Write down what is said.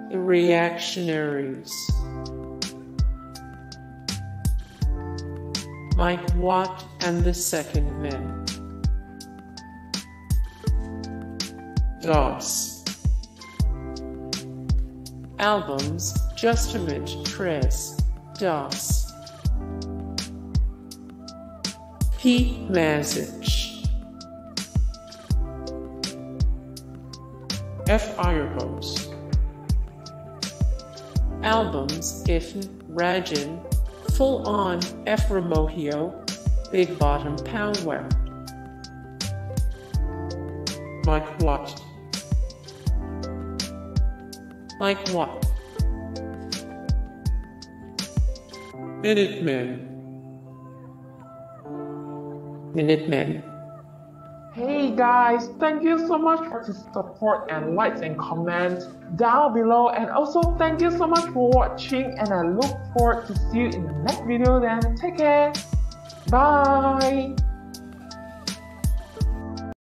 The Reactionaries. Mike Watt and the Secondmen. DOS. Albums Justamente Tres DOS. P. Message. F. Firehouse. Albums If Ragin, Full On, F. Remogio, Big Bottom Power. Mike Watt. Mike Watt. Minutemen. Minutemen. Hey guys, thank you so much for the support and likes and comments down below, and also thank you so much for watching, and I look forward to see you in the next video. Then take care, bye.